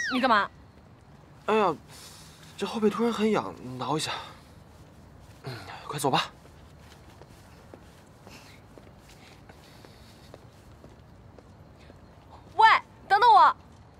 你干嘛？ 哎呀，这后背突然很痒，挠一下。快走吧。 喂，等等我。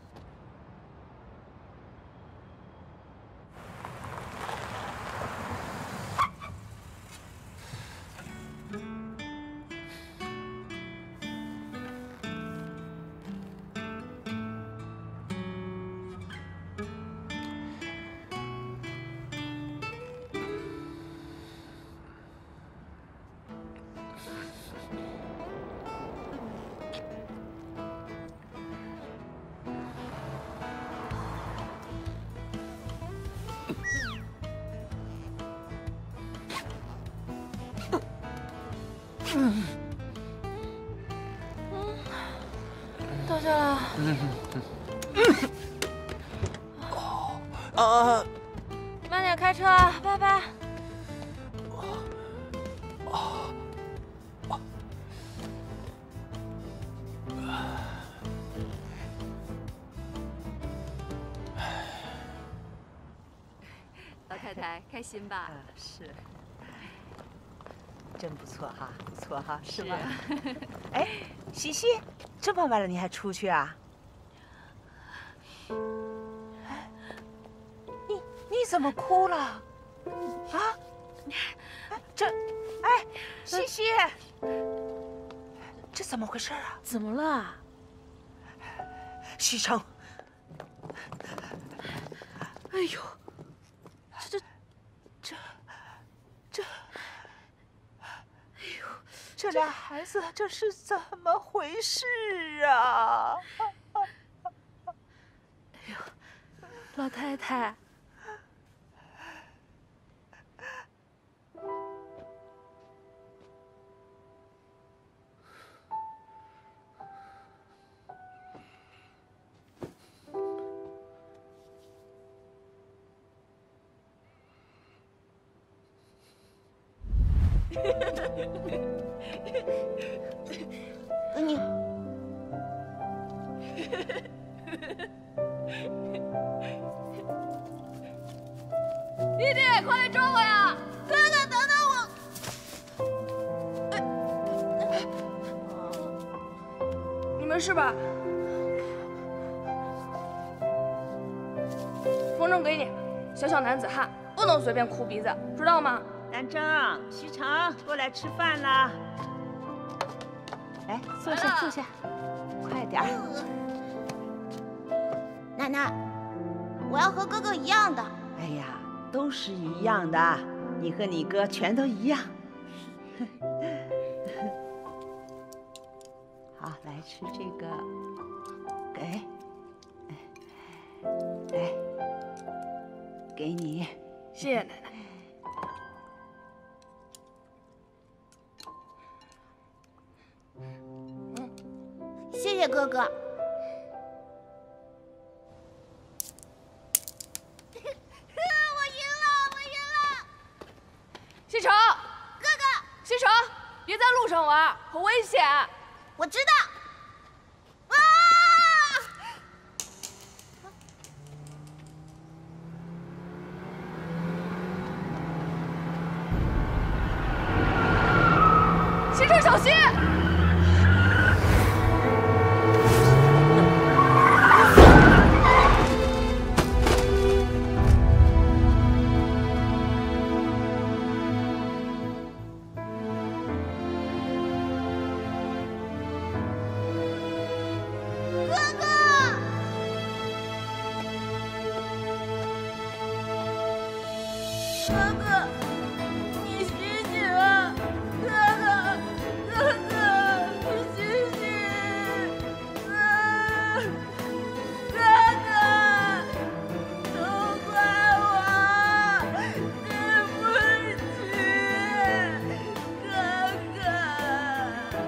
掉下来。慢点开车，拜拜。 老太太开心吧？ 是，真不错哈，不错哈，是吧？ 啊哎，西西，这么晚了你还出去啊？你怎么哭了？啊？西西，这怎么回事啊？ 怎么了？ 西城， 哎呦， 这俩孩子这是怎么回事啊？ 哎呦，老太太。 你， 弟弟，快来抓我呀！ 哥哥，等等你没事吧？风筝给你，小小男子汉不能随便哭鼻子，知道吗？ 南征、西城，过来吃饭啦！来，坐下，坐下，快点儿。 奶奶，我要和哥哥一样的。 哎呀，都是一样的，你和你哥全都一样。好，来吃这个，给，来，给你。 谢谢奶奶。 谢谢哥哥。我赢了，我赢了！ 西城， 哥哥， 西城，别在路上玩，很危险。 我知道。啊！ 西城，小心！ 哥哥，你醒醒啊！哥哥，哥哥，你醒醒！啊，哥哥，都怪我，对不起，哥哥。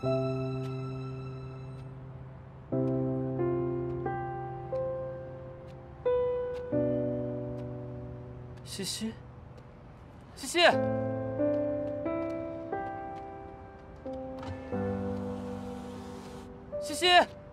西西，西西，西西。